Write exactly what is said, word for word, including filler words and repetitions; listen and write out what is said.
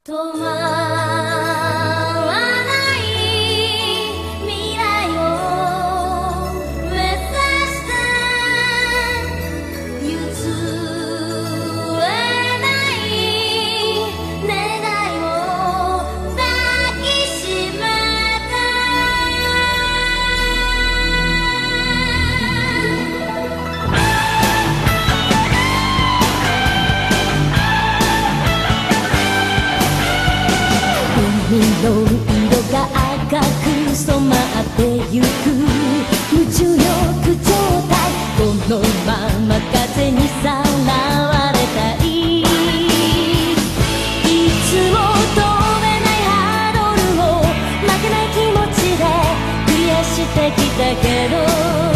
止まらない未来を目指して譲れない願いを抱きしめて海の色が赤く染まってゆく無重力状態このまま風にさらわれたいいつも飛べないハードルを負けない気持ちでクリアしてきたけど